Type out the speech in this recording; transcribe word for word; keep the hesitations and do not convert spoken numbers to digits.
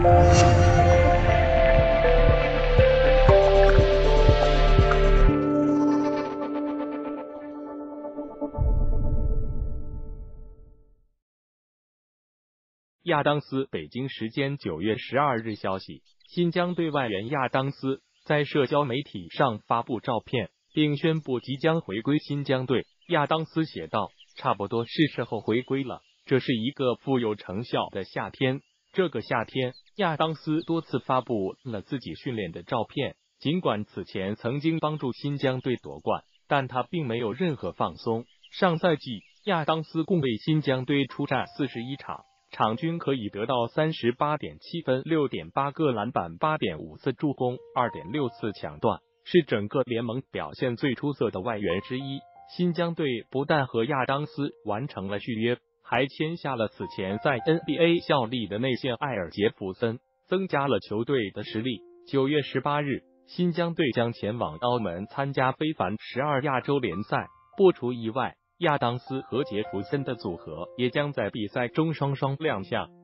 亚当斯北京时间九月十二日消息，新疆队外援亚当斯在社交媒体上发布照片，并宣布即将回归新疆队。亚当斯写道：“差不多是时候回归了，这是一个富有成效的夏天。”这个夏天，亚当斯多次发布了自己训练的照片。尽管此前曾经帮助新疆队夺冠，但他并没有任何放松。上赛季，亚当斯共为新疆队出战四十一场。场均可以得到 三十八点七 分 六点八 个篮板 八点五 次助攻 二点六 次抢断，是整个联盟表现最出色的外援之一。新疆队不但和亚当斯完成了续约，还签下了此前在 N B A 效力的内线埃尔杰弗森，增加了球队的实力。九月十八日，新疆队将前往澳门参加非凡十二亚洲联赛，不出意外，亚当斯和杰弗森的组合也将在比赛中双双亮相。